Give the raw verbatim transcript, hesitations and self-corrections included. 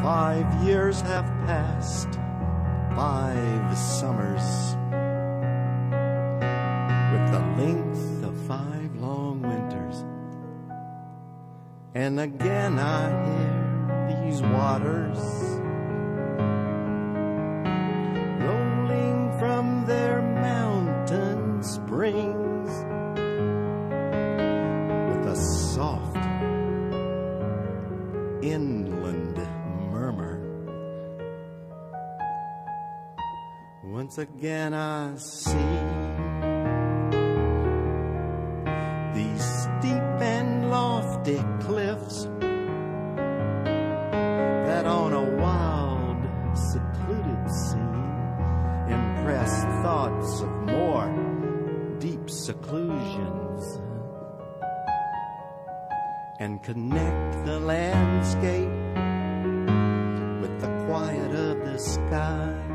Five years have passed, five summers, with the length of five long winters. And again I hear these waters rolling from their mountain springs with a soft inland murmur. Once again I see these steep and lofty cliffs that on a wild, secluded scene impress thoughts of more deep seclusions and connect the landscape with the quiet of the sky.